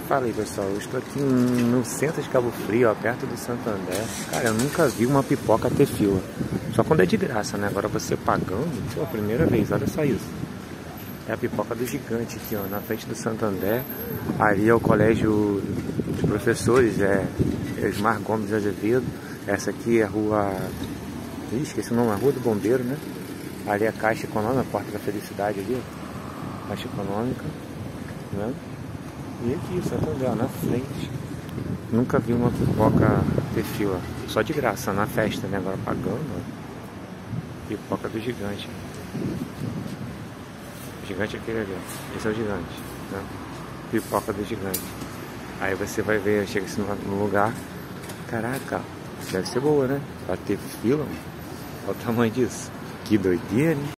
Fala aí, pessoal, eu estou aqui no centro de Cabo Frio, ó, perto do Santander. Cara, eu nunca vi uma pipoca ter fila. Só quando é de graça, né? Agora você pagando, isso é a primeira vez, olha só isso. É a pipoca do gigante aqui, ó, na frente do Santander. Ali é o colégio de professores, Esmar Gomes de Azevedo. Essa aqui é a rua... Ih, esqueci o nome, a Rua do Bombeiro, né? Ali é a Caixa Econômica, a Porta da Felicidade ali, ó. Caixa Econômica, né? E aqui, Santander, na frente. Nunca vi uma pipoca ter fila. Só de graça, na festa, né? Agora pagando, ó. Pipoca do gigante. O gigante é aquele ali, ó. Esse é o gigante, né? Pipoca do gigante. Aí você vai ver, chega assim no lugar. Caraca, deve ser boa, né? Pra ter fila, olha o tamanho disso. Que doideira, hein?